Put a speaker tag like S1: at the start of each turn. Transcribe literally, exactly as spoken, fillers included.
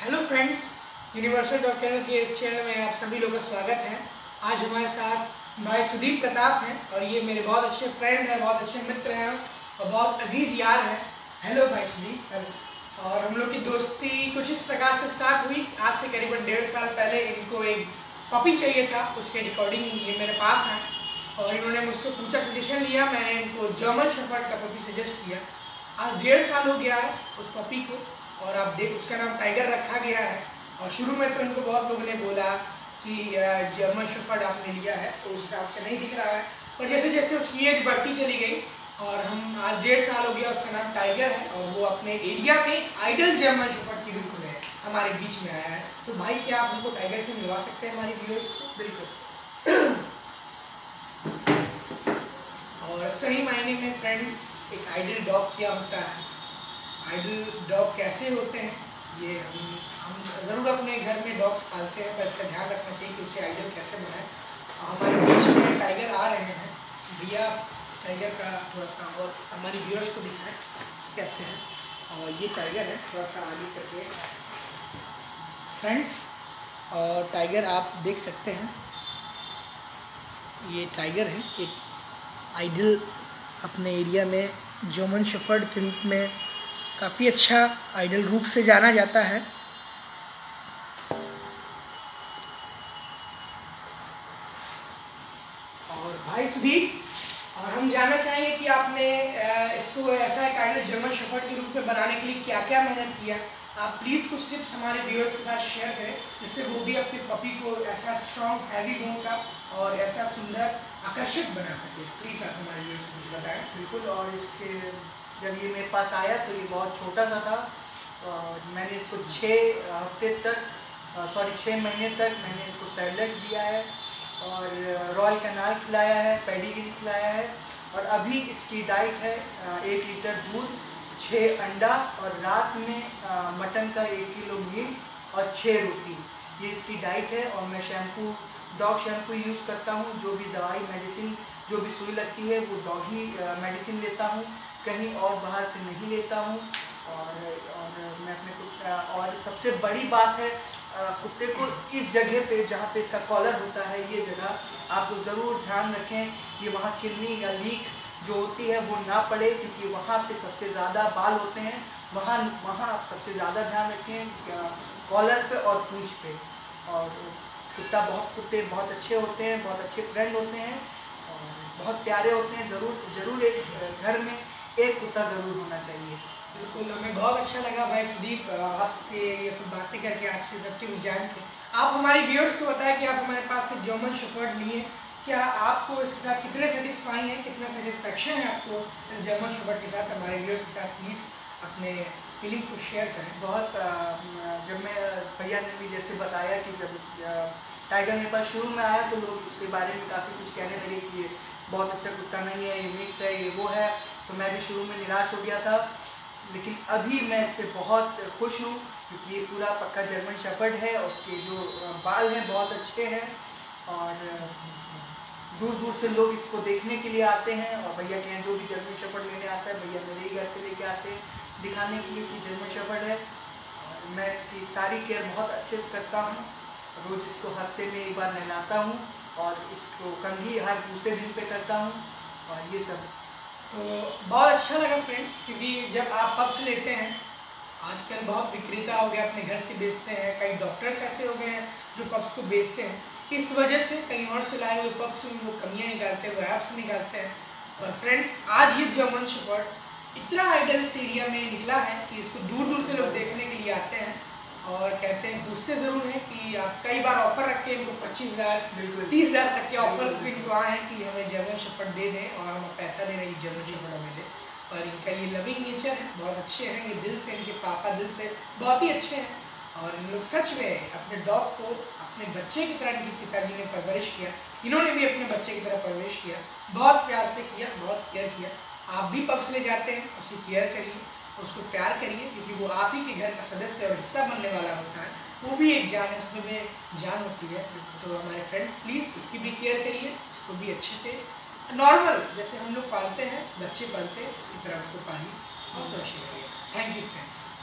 S1: Hello friends, universal dog kennel के इस channel में आप सभी लोगों का स्वागत है। आज हमारे साथ भाई सुदीप प्रताप हैं और ये मेरे बहुत अच्छे फ्रेंड हैं, बहुत अच्छे मित्र हैं और बहुत अजीज़ यार हैं। हेलो भाई सुदीप। हेलो। और हम लोग की दोस्ती कुछ इस प्रकार से स्टार्ट हुई। आज से करीबन डेढ़ साल पहले इनको एक पपी चाहिए था, उसके रिकॉर्डिंग ये मेरे पास है और इन्होंने मुझसे पूछा, सजेशन लिया। मैंने इनको जर्मन शेफर्ड का पपी सजेस्ट किया। आज डेढ़ साल हो गया है उस पपी को और आप देख उसका नाम टाइगर रखा गया है। और शुरू में तो इनको बहुत लोगों ने बोला कि जर्मन शेफर्ड आपने लिया है तो उस हिसाब से नहीं दिख रहा है, पर जैसे जैसे उसकी एज बढ़ती चली गई और हम आज डेढ़ साल हो गया, उसका नाम टाइगर है और वो अपने एरिया में आइडल जर्मन शेफर्ड के रूप में हमारे बीच में आया है। तो भाई क्या आप हमको टाइगर से मिलवा सकते हैं हमारे व्यूअर्स को? बिल्कुल। और सही मायने में फ्रेंड्स, एक आइडल डॉग क्या होता है, आइडल डॉग कैसे होते हैं, ये हम हम ज़रूर अपने घर में डॉग्स पालते हैं, पर इसका ध्यान रखना चाहिए कि उसे आइडल कैसे बनाएं। हमारे बीच में टाइगर आ रहे हैं, भैया टाइगर का थोड़ा सा और हमारी व्यूअर्स को दिखाएं कैसे है। और ये टाइगर है, थोड़ा सा आगे करके फ्रेंड्स, और टाइगर आप देख सकते हैं, ये टाइगर है एक आइडल, अपने एरिया में जर्मन शेफर्ड के रूप में काफ़ी अच्छा आइडल रूप से जाना जाता है। और भाई सुदीप, और हम जानना चाहेंगे कि आपने इसको ऐसा एक आइडल जर्मन शेफर्ड के रूप में बनाने के लिए क्या क्या मेहनत किया। आप प्लीज़ कुछ टिप्स हमारे व्यूअर्स के साथ शेयर करें, जिससे वो भी अपने पपी को ऐसा स्ट्रॉन्ग हैवी बोन का और ऐसा सुंदर आकर्षित बना सके। प्लीज़ आप हमारे व्यूअर्स को कुछ बताएं।
S2: बिल्कुल। और इसके जब ये मेरे पास आया तो ये बहुत छोटा सा था और मैंने इसको छः हफ्ते तक सॉरी छः महीने तक मैंने इसको सैलेड्स दिया है और रॉयल कैनाल खिलाया है, पेडिग्री खिलाया है। और अभी इसकी डाइट है एक लीटर दूध, छः अंडा और रात में मटन का एक किलो मीट और छः रोटी, ये इसकी डाइट है। और मैं शैम्पू डॉग शैम्पू यूज़ करता हूँ। जो भी दवाई मेडिसिन जो भी सुई लगती है वो डॉग ही मेडिसिन लेता हूँ, कहीं और बाहर से नहीं लेता हूँ। और और मैं अपने कुत्ता, और सबसे बड़ी बात है कुत्ते को इस जगह पे जहाँ पे इसका कॉलर होता है, ये जगह आप लोग ज़रूर ध्यान रखें कि वहाँ किडनी या लीक जो होती है वो ना पड़े, क्योंकि वहाँ पे सबसे ज़्यादा बाल होते हैं। वहाँ वहाँ आप सबसे ज़्यादा ध्यान रखें कॉलर पे और पूंछ पे। और कुत्ता बहुत कुत्ते बहुत अच्छे होते हैं, बहुत अच्छे फ्रेंड होते हैं और बहुत प्यारे होते हैं। ज़रूर ज़रूर एक घर में एक कुत्ता ज़रूर होना चाहिए।
S1: बिल्कुल, हमें बहुत अच्छा लगा भाई सुदीप आपसे ये सब बातें करके, आपसे सब टिप्स जान के। आप हमारे व्यूअर्स को बताएं कि आप हमारे पास से जर्मन शेफर्ड लिए, क्या आपको इसके साथ कितने सेटिस्फाई हैं, कितना सेटिस्फेक्शन है आपको इस जर्मन शेफर्ड के साथ? हमारे व्यूअर्स के साथ प्लीज़ अपने फीलिंग्स को शेयर करें।
S2: बहुत जब मैं भैया ने भी जैसे बताया कि जब टाइगर मेरे पास शुरू में आया तो लोग इसके बारे में काफ़ी कुछ कहने लगे कि ये बहुत अच्छा कुत्ता नहीं है, ये मिक्स है, ये वो है। तो मैं भी शुरू में निराश हो गया था, लेकिन अभी मैं इससे बहुत खुश हूँ क्योंकि ये पूरा पक्का जर्मन शेफर्ड है। उसके जो बाल हैं बहुत अच्छे हैं और दूर दूर से लोग इसको देखने के लिए आते हैं। और भैया के यहाँ जो भी जर्मन शेफर्ड लेने आता है, भैया मेरे ही घर पे लेके आते हैं दिखाने के लिए कि जर्मन शेफर्ड है। और मैं इसकी सारी केयर बहुत अच्छे से करता हूँ। रोज़ इसको हफ्ते में एक बार नहलाता हूँ और इसको कंघी हर दूसरे दिन पे करता हूँ और ये सब।
S1: तो बहुत अच्छा लगा फ्रेंड्स, क्योंकि जब आप पप्स लेते हैं, आजकल बहुत विक्रेता हो गया अपने घर से बेचते हैं, कई डॉक्टर्स ऐसे हो गए हैं जो पप्स को बेचते हैं। इस वजह से कहीं और से लाए हुए पप्स में वो कमियाँ निकालते हैं, वो ऐप्स निकालते हैं। और फ्रेंड्स, आज ये जर्मन शेफर्ड इतना आइडल इस एरिया में निकला है कि इसको दूर दूर से लोग देखने के लिए आते हैं और कहते हैं, पूछते ज़रूर हैं कि आप कई बार ऑफ़र रख के इनको पच्चीस हज़ार बिल्कुल तीस हज़ार तक के ऑफर्स भी इनको आए हैं कि हमें जर्मन शेफर्ड दे दें और हम पैसा दे रहे हैं जर्मन शेफर्ड हमें दें। पर इनका ये लविंग नेचर है, बहुत अच्छे हैं ये दिल से, इनके पापा दिल से बहुत ही अच्छे हैं और इन लोग सच में अपने डॉग को अपने बच्चे की तरह इनके पिताजी ने परवरिश किया, इन्होंने भी अपने बच्चे की तरह परवरिश किया, बहुत प्यार से किया, बहुत केयर किया। आप भी पप्स ले जाते हैं, उसे केयर करिए, उसको प्यार करिए, क्योंकि वो आप ही के घर का सदस्य और हिस्सा बनने वाला होता है। वो भी एक जान है, उसमें भी जान होती है। तो हमारे फ्रेंड्स प्लीज़ उसकी भी केयर करिए, उसको भी अच्छे से नॉर्मल जैसे हम लोग पालते हैं, बच्चे पालते हैं, उसकी तरह उसको पालिए और सुरक्षित करिए। Thank you friends.